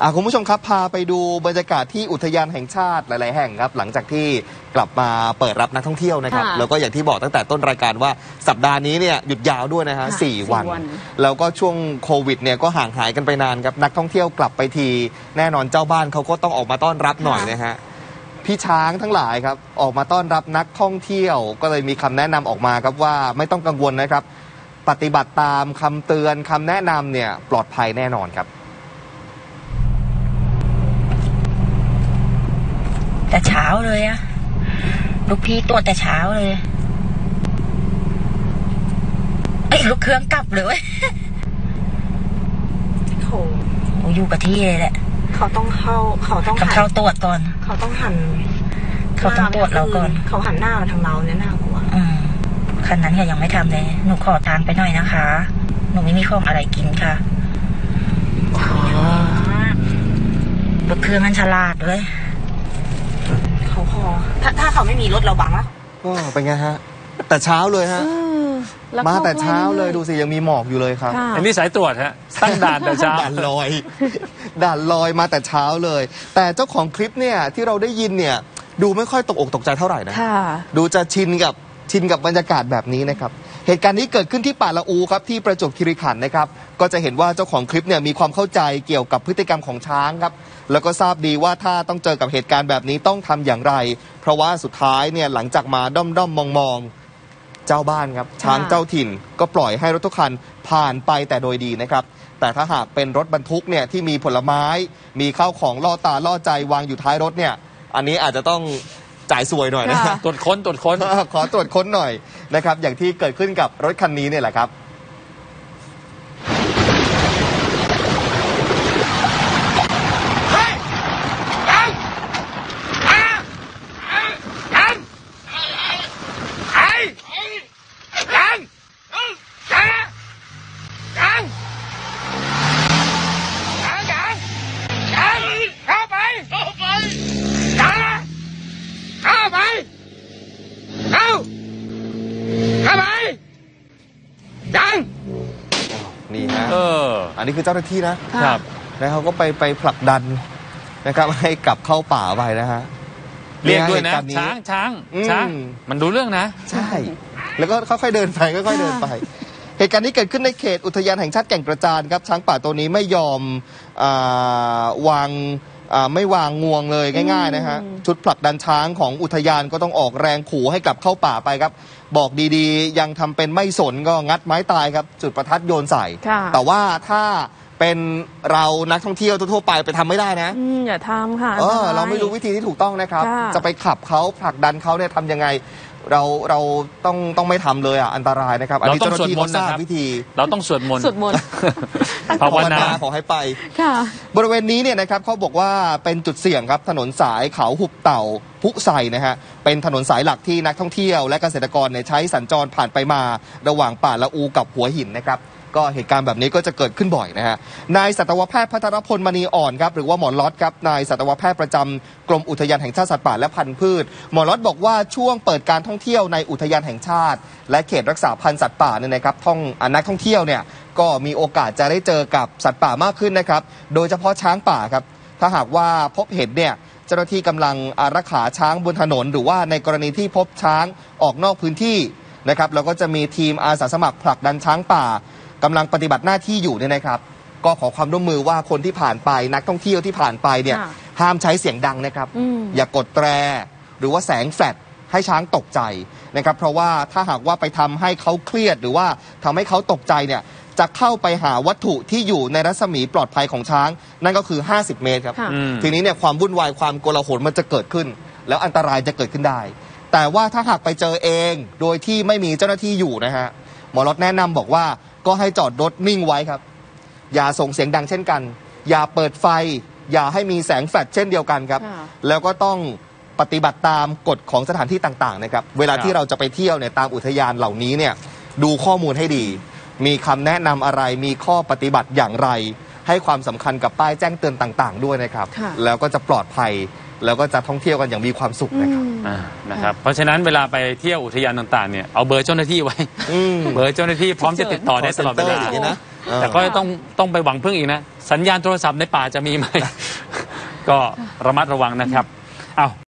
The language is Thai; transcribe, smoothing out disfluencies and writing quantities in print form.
คุณผู้ชมครับพาไปดูบรรยากาศที่อุทยานแห่งชาติหลายๆแห่งครับหลังจากที่กลับมาเปิดรับนักท่องเที่ยวนะครับแล้วก็อย่างที่บอกตั้งแต่ต้นรายการว่าสัปดาห์นี้เนี่ยหยุดยาวด้วยนะฮะ4 วันแล้วก็ช่วงโควิดเนี่ยก็ห่างหายกันไปนานครับนักท่องเที่ยวกลับไปทีแน่นอนเจ้าบ้านเขาก็ต้องออกมาต้อนรับหน่อยนะฮะพี่ช้างทั้งหลายครับออกมาต้อนรับนักท่องเที่ยวก็เลยมีคำแนะนำออกมาครับว่าไม่ต้องกังวลนะครับปฏิบัติตามคำเตือนคำแนะนำเนี่ยปลอดภัยแน่นอนครับแต่เช้าเลยอะลูกพี่ตัวแต่เช้าเลยลูกเครื่องกลับเลยโหอยู่กับที่เลยแหละเขาต้องเข้าตรวจก่อนเขาต้องหันเขาต้องตรวจเราก่อนเขาหันหน้ามาทางเราเนี่ยน่ากลัวคันนั้นยังไม่ทำเลยหนูขอทางไปหน่อยนะคะหนูไม่มีของอะไรกินค่ะรถเครื่องมันฉลาดด้วยเขาพอถ้าเขาไม่มีรถเราบังแล้วเป็นไงฮะแต่เช้าเลยฮะมาแต่เช้าเลยดูสิยังมีหมอกอยู่เลยครับอันนี้สายตรวจฮะตั้งด่านแต่เช้าด่านลอยมาแต่เช้าเลยแต่เจ้าของคลิปเนี่ยที่เราได้ยินเนี่ยดูไม่ค่อยตกอกตกใจเท่าไหร่นะดูจะชินกับบรรยากาศแบบนี้นะครับเหตุการณ์นี้เกิดขึ้นที่ป่าละอูครับที่ประจวบคีรีขันธ์นะครับก็จะเห็นว่าเจ้าของคลิปเนี่ยมีความเข้าใจเกี่ยวกับพฤติกรรมของช้างครับแล้วก็ทราบดีว่าถ้าต้องเจอกับเหตุการณ์แบบนี้ต้องทำอย่างไรเพราะว่าสุดท้ายเนี่ยหลังจากมาด้อมมองเจ้าบ้านครับช้างเจ้าถิ่นก็ปล่อยให้รถทุกคันผ่านไปแต่โดยดีนะครับแต่ถ้าหากเป็นรถบรรทุกเนี่ยที่มีผลไม้มีข้าวของล่อตาล่อใจวางอยู่ท้ายรถเนี่ยอันนี้อาจจะต้องจ่ายสวยหน่อยนะตรวจค้นขอตรวจค้นหน่อยนะครับอย่างที่เกิดขึ้นกับรถคันนี้เนี่ยแหละครับนี่ฮะอันนี้คือเจ้าหน้าที่นะครับแล้วเขาก็ไปผลักดันนะครับให้กลับเข้าป่าไปนะฮะเรียกด้วยนะช้างมันดูเรื่องนะใช่แล้วก็ค่อยๆเดินไปเหตุการณ์นี้เกิดขึ้นในเขตอุทยานแห่งชาติแก่งกระจานครับช้างป่าตัวนี้ไม่ยอมไม่วางงวงเลยง่ายๆนะฮะชุดผลักดันช้างของอุทยานก็ต้องออกแรงขู่ให้กลับเข้าป่าไปครับบอกดีๆยังทำเป็นไม่สนก็งัดไม้ตายครับจุดประทัดโยนใส่แต่ว่าถ้าเป็นเรานักท่องเที่ยวทั่วไปทำไม่ได้นะอย่าทำค่ะเราไม่รู้วิธีที่ถูกต้องนะครับจะไปขับเขาผลักดันเขาเนี่ยทำยังไงเราต้องไม่ทำเลยอันตรายนะครับอันนี้เจ้าหน้าที่เขาทราบวิธีเราต้องสวดมนต์ภาวนาขอให้ไปบริเวณนี้เนี่ยนะครับเขาบอกว่าเป็นจุดเสี่ยงครับถนนสายเขาหุบเต่าพุไซนะฮะเป็นถนนสายหลักที่นักท่องเที่ยวและเกษตรกรใช้สัญจรผ่านไปมาระหว่างป่าละอูกับหัวหินนะครับก็เหตุการณ์แบบนี้ก็จะเกิดขึ้นบ่อยนะฮะนายสัตวแพทย์พัทรพลมณีอ่อนครับหรือว่าหมอล็อตครับนายสัตวแพทย์ประจำกรมอุทยานแห่งชาติสัตว์ป่าและพันธุ์พืชหมอล็อตบอกว่าช่วงเปิดการท่องเที่ยวในอุทยานแห่งชาติและเขตรักษาพันธุ์สัตว์ป่าเนี่ยนะครับนักท่องเที่ยวเนี่ยก็มีโอกาสจะได้เจอกับสัตว์ป่ามากขึ้นนะครับโดยเฉพาะช้างป่าครับถ้าหากว่าพบเห็นเนี่ยเจ้าหน้าที่กำลังอารักขาช้างบนถนนหรือว่าในกรณีที่พบช้างออกนอกพื้นที่นะครับแล้วก็จะมีทีมอาสาสมัครผลักดันช้างป่ากำลังปฏิบัติหน้าที่อยู่เนี่ยนะครับก็ขอความร่วมมือว่าคนที่ผ่านไปนักท่องเที่ยวที่ผ่านไปเนี่ยห้ามใช้เสียงดังนะครับอย่ากดแตรหรือว่าแสงแฟลชให้ช้างตกใจนะครับเพราะว่าถ้าหากว่าไปทำให้เขาเครียดหรือว่าทำให้เขาตกใจเนี่ยจะเข้าไปหาวัตถุที่อยู่ในรัศมีปลอดภัยของช้างนั่นก็คือ50 เมตรครับทีนี้เนี่ยความวุ่นวายความโกลาหลมันจะเกิดขึ้นแล้วอันตรายจะเกิดขึ้นได้แต่ว่าถ้าหากไปเจอเองโดยที่ไม่มีเจ้าหน้าที่อยู่นะฮะหมอรถแนะนำบอกว่าก็ให้จอดรถนิ่งไว้ครับอย่าส่งเสียงดังเช่นกันอย่าเปิดไฟอย่าให้มีแสงแฟลชเช่นเดียวกันครับแล้วก็ต้องปฏิบัติตามกฎของสถานที่ต่างๆนะครับเวลาที่เราจะไปเที่ยวเนี่ยตามอุทยานเหล่านี้เนี่ยดูข้อมูลให้ดีมีคำแนะนำอะไรมีข้อปฏิบัติอย่างไรให้ความสำคัญกับป้ายแจ้งเตือนต่างๆด้วยนะครับแล้วก็จะปลอดภัยแล้วก็จะท่องเที่ยวกันอย่างมีความสุขนะครับ เพราะฉะนั้นเวลาไปเที่ยวอุทยานต่างๆเนี่ยเอาเบอร์เจ้าหน้าที่ไว้เบอร์เจ้าหน้าที่พร้อมจะติดต่อได้ตลอดเวลาแต่ก็ต้องไปหวังพึ่งอีกนะสัญญาณโทรศัพท์ในป่าจะมีไหมก็ระมัดระวังนะครับ